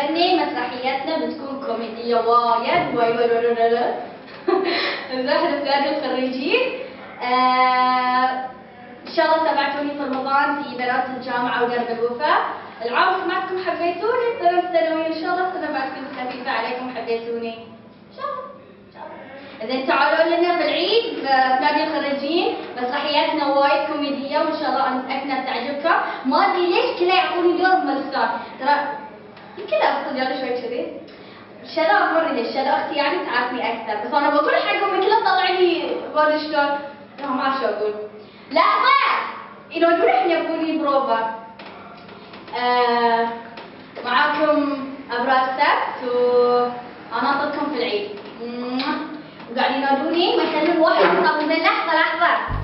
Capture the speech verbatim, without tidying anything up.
عجبني مسرحيتنا بتكون كوميدية وايد وايد وايد وايد. احنا في نادي الخريجين. آه ان شاء الله تابعتوني في رمضان في بنات الجامعة ودرب الوفاء. العام سمعتكم حبيتوني، السنة الثانوية ان شاء الله السنة بعد كنت خفيفة عليكم حبيتوني. ان شاء الله ان شاء الله. اذا تعالوا لنا في العيد في نادي الخريجين، مسرحياتنا وايد كوميدية وان شاء الله انا متأكدة بتعجبكم. ما ادري ليش كلها يعطوني دور ملسان، ترى يمكن اقصد يلا شوي كذي. شلا مرة شلا اختي يعني تعرفني اكثر، بس انا بقول حقهم كلها طلع لي ما شلون، لا ما اعرف شو اقول. لحظة ينادون احنا يقولوا بروفا. آه معاكم ابرار سبت وانا اطلقكم في العيد. وقاعدين ينادوني ما يخلون واحد يصاب. لحظة لحظة